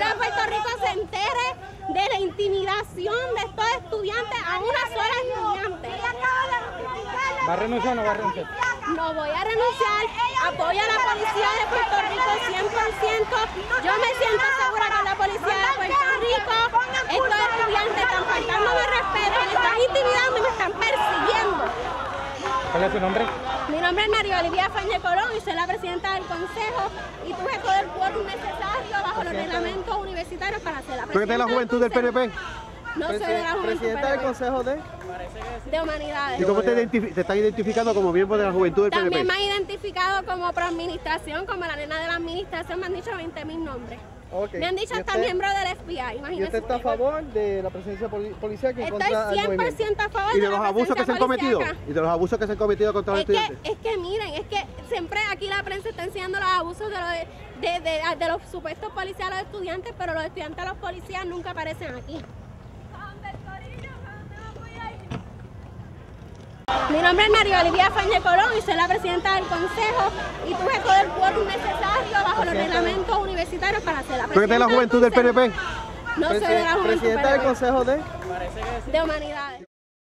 de Puerto Rico se entere de la intimidación de estos estudiantes a una sola estudiante. ¿Va a renunciar o no va a renunciar? No voy a renunciar, apoyo a la policía de Puerto Rico 100%. Yo me siento segura con la policía de Puerto Rico. Estos estudiantes están faltándome respeto, me están intimidando y me están persiguiendo. ¿Cuál es su nombre? Mi nombre es María Olivia Fañez Colón y soy la presidenta del consejo y tuve todo el quórum necesario bajo los reglamentos universitarios para ser la presidenta. ¿Tú eres de la juventud del PNP? No soy de la juventud Presidenta del Consejo de Humanidades. ¿Y cómo te están identificando como miembro de la juventud del PNP? También me han identificado como proadministración, como la nena de la administración, me han dicho 20.000 nombres. Okay. Me han dicho hasta miembro del FBI, imagínese. ¿Y usted está a favor de la presencia policial que Estoy contra el movimiento? 100% a favor ¿Y de los abusos que se han cometido? policíaca. ¿Y de los abusos que se han cometido contra los estudiantes? Es que miren, es que siempre aquí la prensa está enseñando los abusos de los supuestos policías a los estudiantes, pero los estudiantes a los policías nunca aparecen aquí. Mi nombre es María Olivia Fañez Colón y soy la presidenta del consejo y tuve todo el quórum necesario bajo los reglamentos universitarios para ser la presidenta. ¿Tú eres de la juventud del PNP? No soy de la juventud, Presidenta del Consejo de de Humanidades.